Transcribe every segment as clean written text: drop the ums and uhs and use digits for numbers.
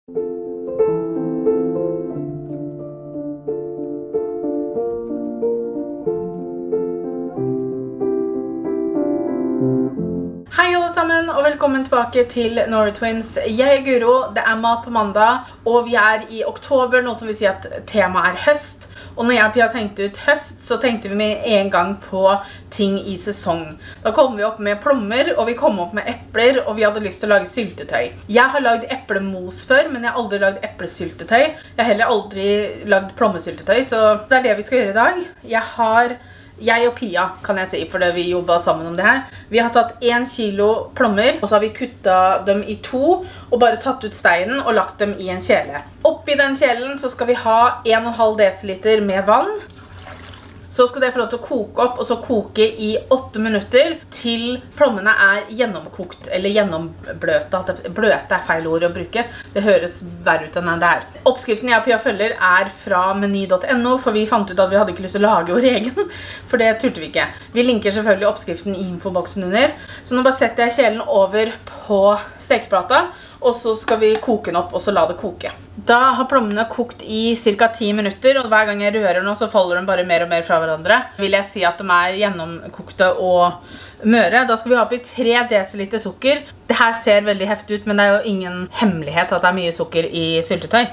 Hei alle sammen, og velkommen tilbake til Nora Twins. Jeg Guro, det mat på mandag, og vi i oktober, noe som vil si at temaet høst. Og når jeg og Pia tenkte ut høst, så tenkte vi med en gang på ting i sesong. Da kom vi opp med plommer, og vi kom opp med epler, og vi hadde lyst til å lage syltetøy. Jeg har lagd eplemos før, men jeg har aldri lagd eplesyltetøy. Jeg har heller aldri lagd plommesyltetøy, så det det vi skal gjøre i dag. Jeg og Pia, kan jeg si, fordi vi jobbet sammen om det her. Vi har tatt 1 kilo plommer, og så har vi kuttet dem i 2, og bare tatt ut steinen og lagt dem i en kjele. Oppi den kjelen så skal vi ha 1,5 dl med vann. Så skal det få lov til å koke opp, og så koke i 8 minutter til plommene gjennomkokt, eller gjennombløte. Bløte feil ord å bruke. Det høres verre ut enn det Oppskriften jeg og Pia følger fra meny.no, for vi fant ut at vi hadde ikke lyst til å lage vår egen, for det turte vi ikke. Vi linker selvfølgelig oppskriften i infoboksen under. Så nå bare setter jeg kjelen over på stekeplata, og så skal vi koke den opp, og så la det koke. Da har plommene kokt i cirka 10 minutter, og hver gang jeg rører nå, så faller de bare mer og mer fra hverandre. Vil jeg si at de gjennomkokte og møre. Da skal vi ha oppi 3 dl sukker. Det her ser veldig heftig ut, men det jo ingen hemmelighet at det mye sukker i syltetøy.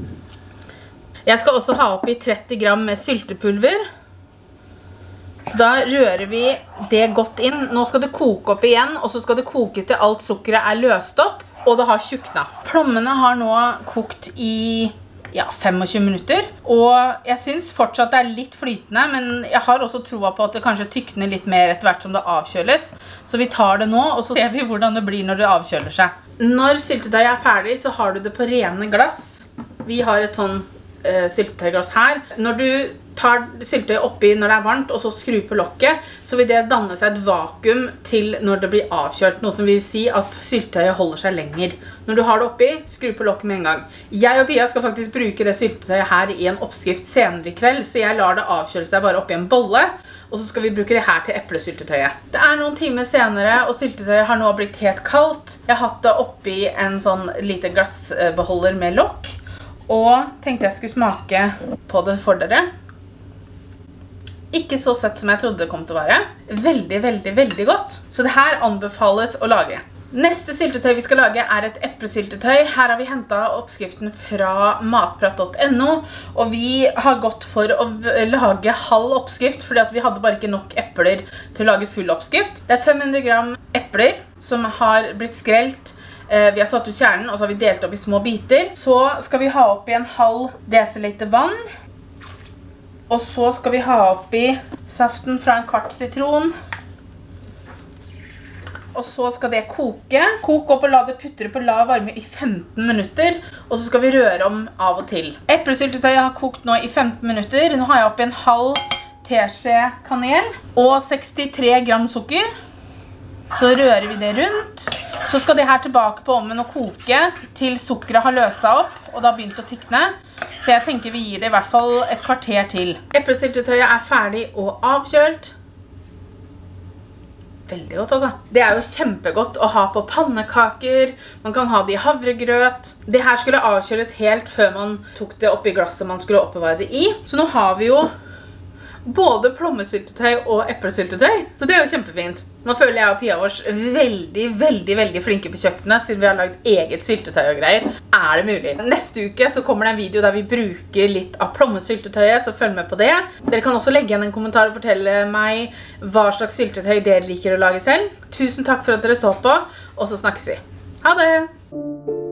Jeg skal også ha oppi 30 gram med syltepulver. Så da rører vi det godt inn. Nå skal det koke opp igjen, og så skal det koke til alt sukkeret løst opp. Og det har tjukna. Plommene har nå kokt i 25 minutter, og jeg synes fortsatt det litt flytende, men jeg har også troa på at det kanskje tykner litt mer etter hvert som det avkjøles. Så vi tar det nå, og så ser vi hvordan det blir når det avkjøler seg. Når syltetøyet ferdig, så har du det på rene glass. Vi har et sånn syltetøyglass her. Når du tar syltetøy oppi når det varmt, og så skru på lokket, så vil det danne seg et vakuum til når det blir avkjølt, noe som vil si at syltetøyet holder seg lenger. Når du har det oppi, skru på lokket med en gang. Jeg og Pia skal faktisk bruke det syltetøyet her i en oppskrift senere i kveld, så jeg lar det avkjøle seg bare oppi en bolle, og så skal vi bruke det her til eplesyltetøyet. Det noen timer senere, og syltetøyet har nå blitt helt kaldt. Jeg har hatt det oppi en sånn lite glassbeholder med lokk, og tenkte jeg skulle smake på det for dere. Ikke så søtt som jeg trodde det kom til å være. Veldig, veldig, veldig godt. Så det her anbefales å lage. Neste syltetøy vi skal lage et eplesyltetøy. Her har vi hentet oppskriften fra matprat.no, og vi har gått for å lage halv oppskrift, fordi at vi hadde bare ikke nok epler til å lage full oppskrift. Det 500 gram epler som har blitt skrelt. Vi har tatt ut kjernen, og så har vi delt opp i små biter. Så skal vi ha oppi 1,5 dl vann. Og så skal vi ha oppi saften fra 1/4 sitron. Og så skal det koke. Koke opp og la det putre på lav varme i 15 minutter. Og så skal vi røre om av og til. Eplesyltetøyet har kokt nå i 15 minutter. Nå har jeg oppi 1/2 teskje kanel og 63 gram sukker. Så rører vi det rundt. Så skal det her tilbake på ovnen og koke til sukkeret har løst seg opp, og det har begynt å tykne. Så jeg tenker vi gir det i hvert fall et kvarter til. Eplesyltetøyet ferdig og avkjølt. Veldig godt altså. Det jo kjempegodt å ha på pannekaker. Man kan ha det i havregrøt. Det her skulle avkjøles helt før man tok det oppi glasset man skulle oppbevare det i. Så nå har vi jo både plommesyltetøy og eplesyltetøy. Så det jo kjempefint. Nå føler jeg og Pia vårs veldig, veldig, veldig flinke på kjøkkenet, siden vi har lagd eget syltetøy og greier. Det mulig? Neste uke så kommer det en video der vi bruker litt av plommesyltetøyet, så følg med på det. Dere kan også legge igjen en kommentar og fortelle meg hva slags syltetøy dere liker å lage selv. Tusen takk for at dere så på, og så snakkes vi. Ha det!